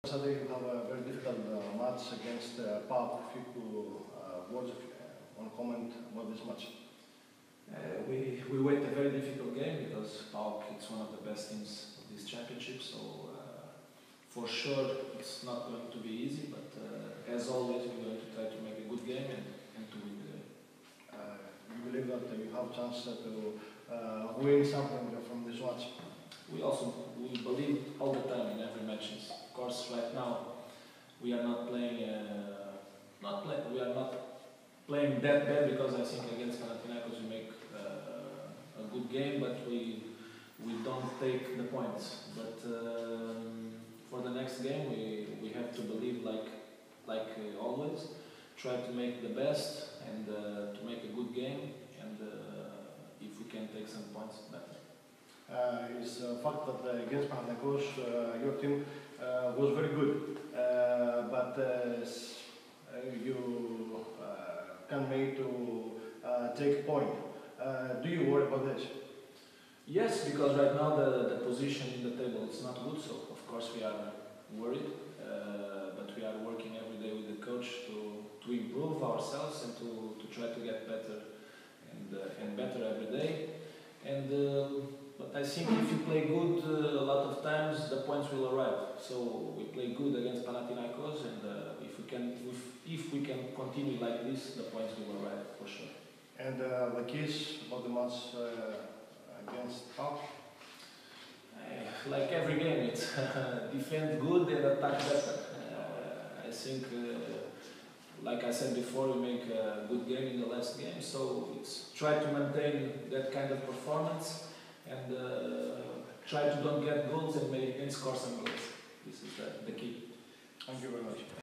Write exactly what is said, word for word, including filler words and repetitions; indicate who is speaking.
Speaker 1: Saturday you have a very difficult uh, match against uh, PAOK. If you could uh, words of uh, one comment about this match.
Speaker 2: Uh, we, we wait a very difficult game because PAOK is one of the best teams of this championship, so uh, for sure it's not going to be easy, but uh, as always we're going to try to make a good game and, and to win the game.
Speaker 1: Uh, you believe that uh, you have a chance uh, to uh, win something from this match?
Speaker 2: We also we believe all the time in every match. Of course, right now we are not playing uh, not play, we are not playing that bad because I think against Panathinaikos we make uh, a good game, but we we don't take the points. But um, for the next game we we have to believe like like uh, always, try to make the best and uh, to make a good game, and uh, if we can take some points, better.
Speaker 1: Uh, is the fact that uh, against Panathinaikos uh, your team uh, was very good, uh, but uh, uh, you uh, can make to uh, take point. Uh, do you worry about this?
Speaker 2: Yes, because right now the, the position in the table is not good, so of course we are worried, uh, but we are working every day with the coach to, to improve ourselves and to, to try to get better and, uh, and better every day. And uh, But I think if you play good, uh, a lot of times the points will arrive. So we play good against Panathinaikos, and uh, if we can, if, if we can continue like this, the points will arrive for sure.
Speaker 1: And uh, the keys about the match uh, against PAOK?
Speaker 2: Uh, like every game, it's defend good and attack better. Uh, I think, uh, like I said before, we make a good game in the last game, so it's try to maintain that kind of performance. And uh, try to don't get goals and, make, and score some goals. This is the, the key.
Speaker 1: Thank you very much.